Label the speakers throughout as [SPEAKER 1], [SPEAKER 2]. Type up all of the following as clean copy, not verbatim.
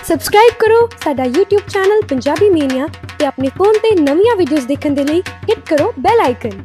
[SPEAKER 1] Subscribe ਕਰੋ ਸਾਡਾ YouTube channel Punjabi ਮੀਨੀਆ ਤੇ ਆਪਣੇ ਫੋਨ ਤੇ ਨਵੀਆਂ ਵੀਡੀਓਜ਼ ਦੇਖਣ ਦੇ ਲਈ ਹਿੱਟ ਕਰੋ ਬੈਲ ਆਈਕਨ।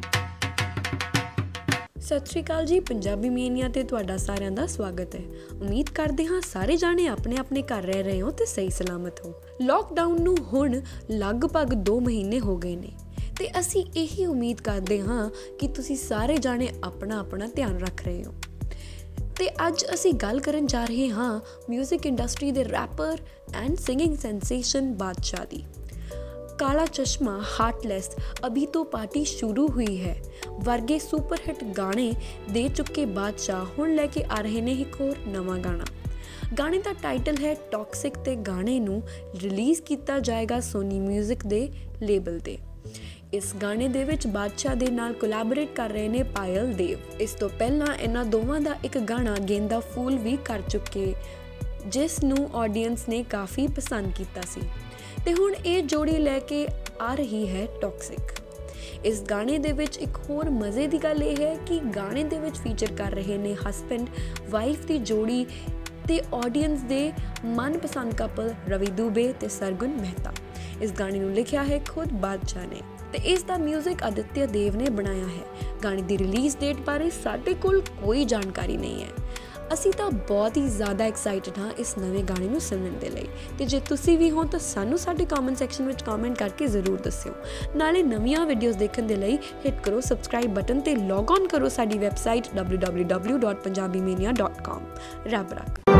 [SPEAKER 2] ਸਤਿ ਸ਼੍ਰੀ ਅਕਾਲ ਜੀ, ਪੰਜਾਬੀ ਮੀਨੀਆ ਤੇ ਤੁਹਾਡਾ ਸਾਰਿਆਂ ਦਾ ਸਵਾਗਤ ਹੈ। ਉਮੀਦ ਕਰਦੇ ਹਾਂ ਸਾਰੇ ਜਾਣੇ ਆਪਣੇ ਆਪਣੇ ਘਰ ਰਹਿ ਰਹੇ ਹੋ ਤੇ ਸਹੀ ਸਲਾਮਤ ਹੋ। ਲੋਕਡਾਊਨ ਨੂੰ ਹੁਣ ਲਗਭਗ 2 ਮਹੀਨੇ ਹੋ ਗਏ ਨੇ ਤੇ ਅਸੀਂ ਇਹੀ ਉਮੀਦ ਕਰਦੇ ਹਾਂ ਕਿ ਤੁਸੀਂ ਸਾਰੇ ਜਾਣੇ ਆਪਣਾ ਧਿਆਨ ਰੱਖ ਰਹੇ ਹੋ। ਤੇ ਅੱਜ ਅਸੀਂ ਗੱਲ ਕਰਨ ਜਾ ਰਹੇ ਹਾਂ ਮਿਊਜ਼ਿਕ ਇੰਡਸਟਰੀ ਦੇ rapper and singing sensation Badshah ਦੀ। ਕਾਲਾ ਚਸ਼ਮਾ, ਹਾਰਟਲੈਸ, ਅਭੀ ਤੋਂ ਪਾਰਟੀ ਸ਼ੁਰੂ ਹੋਈ ਹੈ ਵਰਗੇ ਸੁਪਰ ਹਿੱਟ ਗਾਣੇ ਦੇ ਚੁੱਕੇ ਬਾਦਸ਼ਾਹ ਹੁਣ ਲੈ ਕੇ ਆ ਰਹੇ ਨੇ ਇੱਕ ਹੋਰ ਨਵਾਂ ਗਾਣਾ। ਗਾਣੇ ਦਾ ਟਾਈਟਲ ਹੈ ਟੌਕਸਿਕ ਤੇ ਗਾਣੇ ਨੂੰ ਰਿਲੀਜ਼ ਕੀਤਾ ਜਾਏਗਾ ਸੋਨੀ ਮਿਊਜ਼ਿਕ ਦੇ ਲੇਬਲ ਤੇ। ਇਸ ਗਾਣੇ ਦੇ ਵਿੱਚ ਬਾਦਸ਼ਾਹ ਦੇ ਨਾਲ ਕੋਲੈਬੋਰੇਟ ਕਰ ਰਹੇ ਨੇ ਪਾਇਲ ਦੇਵ। ਇਸ ਤੋਂ ਪਹਿਲਾਂ ਇਹਨਾਂ ਦੋਵਾਂ ਦਾ ਇੱਕ ਗਾਣਾ ਗੇਂਦਾ ਫੂਲ ਵੀ ਕਰ ਚੁੱਕੇ ਜਿਸ ਨੂੰ ਆਡੀਅנס ਨੇ ਕਾਫੀ ਪਸੰਦ ਕੀਤਾ ਸੀ ਤੇ ਹੁਣ ਇਹ ਜੋੜੀ ਲੈ ਕੇ ਆ ਰਹੀ ਹੈ ਟੌਕਸਿਕ। ਇਸ ਗਾਣੇ ਦੇ ਵਿੱਚ ਇੱਕ ਹੋਰ ਮਜ਼ੇ ਦੀ ਗੱਲ ਇਹ ਹੈ ਕਿ ਗਾਣੇ ਦੇ ਵਿੱਚ ਫੀਚਰ ਕਰ ਰਹੇ ਨੇ ਹਸਬੈਂਡ ਵਾਈਫ ਦੀ ਜੋੜੀ ਤੇ ਆਡੀਅנס ਦੇ ਮਨਪਸੰਦ ਕਪਲ ਰਵੀ ਦੂਬੇ ਤੇ ਸਰਗੁਣ ਮਹਿਤਾ। ਇਸ ਗਾਣੇ ਨੂੰ ਲਿਖਿਆ ਹੈ ਖੁਦ ਬਾਦਸ਼ਾਹ ਨੇ ਤੇ ਇਸ ਦਾ ਮਿਊਜ਼ਿਕ ਆਦਿਤਿਆ ਦੇਵ ਨੇ ਬਣਾਇਆ ਹੈ। ਗਾਣੇ ਦੀ ਰਿਲੀਜ਼ ਡੇਟ ਬਾਰੇ ਸਾਡੇ ਕੋਲ ਕੋਈ ਜਾਣਕਾਰੀ ਨਹੀਂ ਹੈ। ਅਸੀਂ ਤਾਂ ਬਹੁਤ ਹੀ ਜ਼ਿਆਦਾ ਐਕਸਾਈਟਡ ਹਾਂ ਇਸ ਨਵੇਂ ਗਾਣੇ ਨੂੰ ਸੁਣਨ ਦੇ ਲਈ ਤੇ ਜੇ ਤੁਸੀਂ ਵੀ ਹੋ ਤਾਂ ਸਾਨੂੰ ਸਾਡੇ ਕਮੈਂਟ ਸੈਕਸ਼ਨ ਵਿੱਚ ਕਮੈਂਟ ਕਰਕੇ ਜ਼ਰੂਰ ਦੱਸਿਓ। ਨਾਲੇ ਨਵੀਆਂ ਵੀਡੀਓਜ਼ ਦੇਖਣ ਦੇ ਲਈ ਹਿੱਟ ਕਰੋ ਸਬਸਕ੍ਰਾਈਬ ਬਟਨ ਤੇ ਲੌਗ ਔਨ ਕਰੋ ਸਾਡੀ ਵੈਬਸਾਈਟ www.punjabimania.com। ਰੱਬ ਰੱਖ।